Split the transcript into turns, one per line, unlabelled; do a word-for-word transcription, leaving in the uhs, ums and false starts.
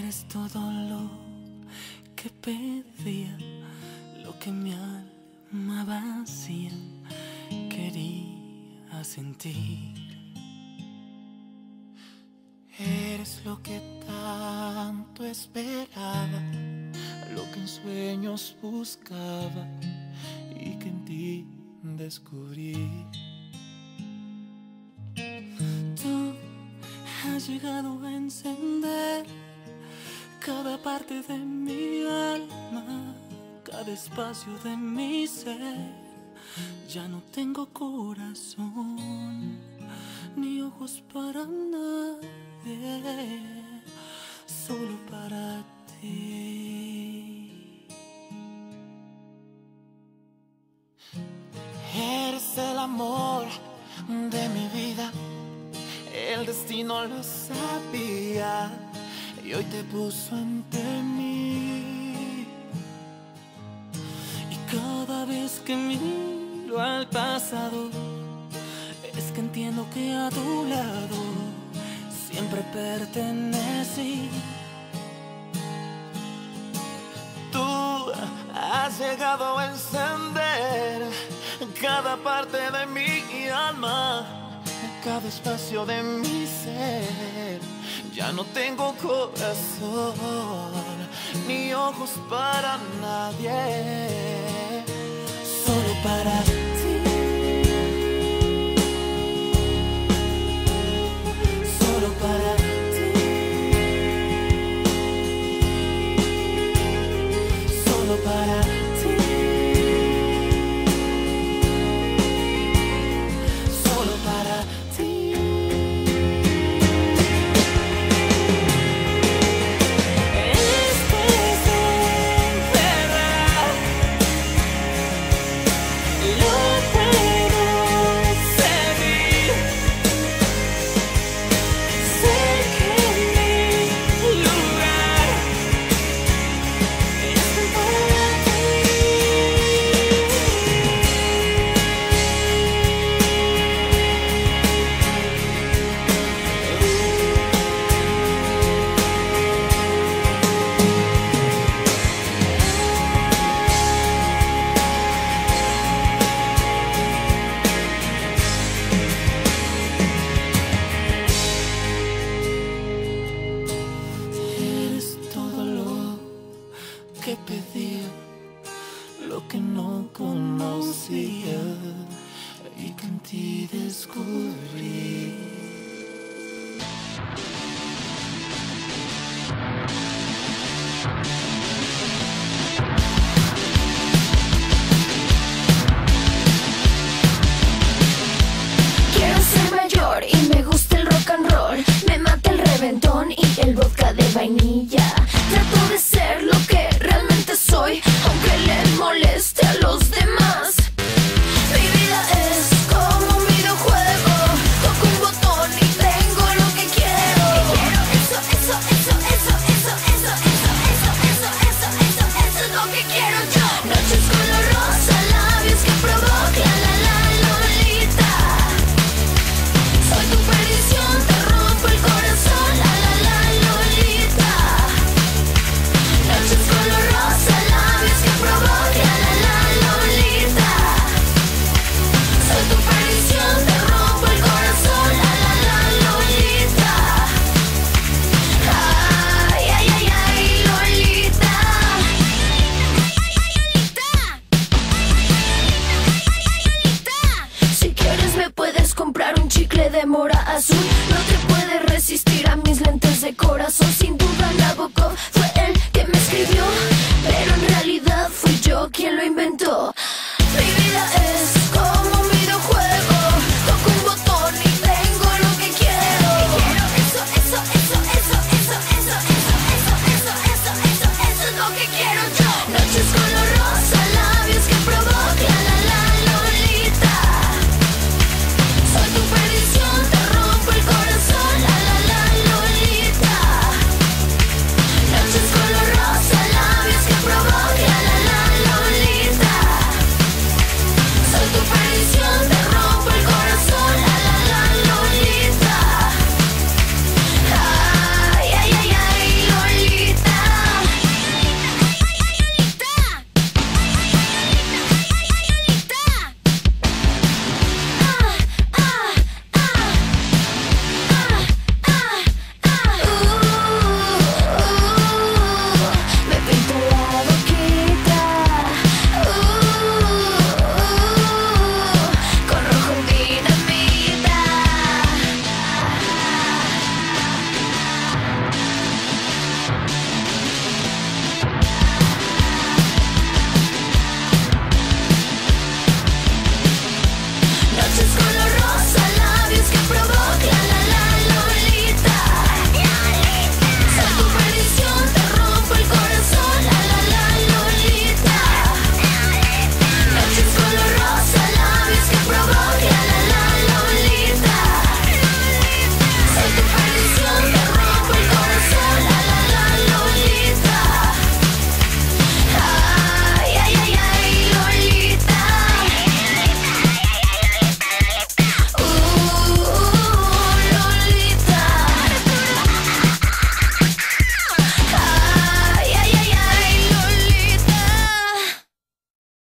Eres todo lo que pedía, lo que mi alma vacía quería sentir. Eres lo que tanto esperaba, lo que en sueños buscaba y que en ti descubrí. Tú has llegado a encender cada parte de mi alma, cada espacio de mi ser. Ya no tengo corazón ni ojos para nadie, solo para ti. Eres el amor de mi vida, el destino lo sabía y hoy te puso ante mí. Y cada vez que miro al pasado, es que entiendo que a tu lado siempre pertenecí. Tú has llegado a encender cada parte de mi alma, cada espacio de mi ser. Ya no tengo corazón ni ojos para nadie, solo para ti. Solo para ti. Solo para ti. Solo para ti. Esto es en verdad, lo puedo seguir. Sé que mi lugar es para ti. Eres todo lo que pedía, lo que no conocía y que en ti descubrí.
Quiero ser mayor y me gusta el rock and roll. Me mata el reventón y el vodka de vainilla. Trato de ser lo que realmente soy, aunque le moleste a los demás. Mi vida es como un videojuego, toco un botón y tengo lo que quiero. Eso, eso, eso, eso, eso, eso, eso, eso, eso, eso, eso, eso es lo que quiero yo. Noches color rosa, labios que provocan la la Lolita. Soy tu perdición, te rompo el corazón, la la la Lolita. Noches color rosa, labios que provocan la la Lolita. Soy tu perdición, te rompo el corazón, la la la Lolita. Ay, ay, ay, ay, Lolita. Si quieres me puedes comprar un chicle de mora azul. No te puedes resistir a mis lentes de corazón. Si